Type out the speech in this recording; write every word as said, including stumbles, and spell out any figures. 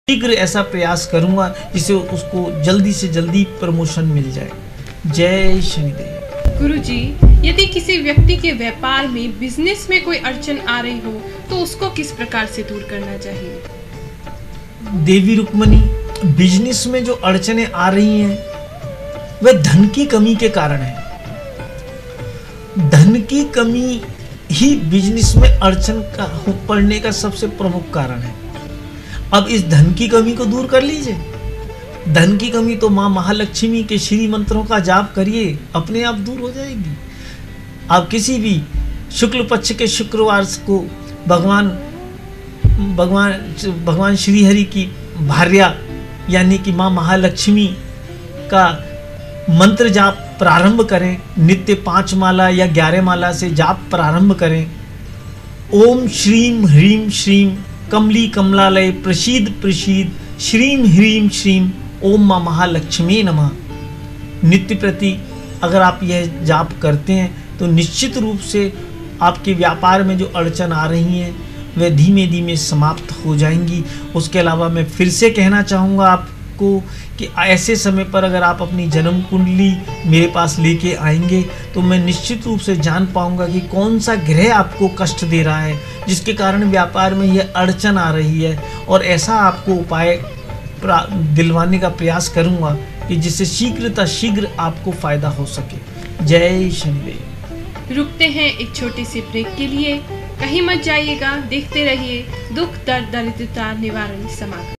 शीघ्र ऐसा प्रयास करूंगा जिससे उसको जल्दी से जल्दी प्रमोशन मिल जाए। जय शनिदेव। गुरुजी, यदि किसी व्यक्ति के व्यापार में, बिजनेस में कोई अड़चन आ रही हो तो उसको किस प्रकार से दूर करना चाहिए? देवी रुक्मणी, बिजनेस में जो अड़चनें आ रही हैं वह धन की कमी के कारण है। धन की कमी ही बिजनेस में अड़चन का पड़ने का सबसे प्रमुख कारण है। अब इस धन की कमी को दूर कर लीजिए। धन की कमी तो माँ महालक्ष्मी के श्री मंत्रों का जाप करिए, अपने आप दूर हो जाएगी। आप किसी भी शुक्ल पक्ष के शुक्रवार को भगवान भगवान भगवान श्री हरि की भार्या यानी कि माँ महालक्ष्मी का मंत्र जाप प्रारंभ करें। नित्य पांच माला या ग्यारह माला से जाप प्रारंभ करें। ओम श्रीम ह्रीम श्रीम कमली कमलालय प्रसीद प्रसीद श्रीम ह्रीम श्रीम ओम माँ महालक्ष्मी नमः। नित्य प्रति अगर आप यह जाप करते हैं तो निश्चित रूप से आपके व्यापार में जो अड़चन आ रही हैं वे धीमे धीमे समाप्त हो जाएंगी। उसके अलावा मैं फिर से कहना चाहूँगा आपको कि ऐसे समय पर अगर आप अपनी जन्म कुंडली मेरे पास लेके आएंगे तो मैं निश्चित रूप से जान पाऊंगा कि कौन सा ग्रह आपको कष्ट दे रहा है जिसके कारण व्यापार में यह अड़चन आ रही है, और ऐसा आपको उपाय दिलवाने का प्रयास करूंगा कि जिससे शीघ्रता शीघ्र आपको फायदा हो सके। जय शनिदेव। रुकते हैं एक छोटे से ब्रेक के लिए, कहीं मत जाइएगा, देखते रहिए दुख दर्द दरिद्रता निवारण समागम।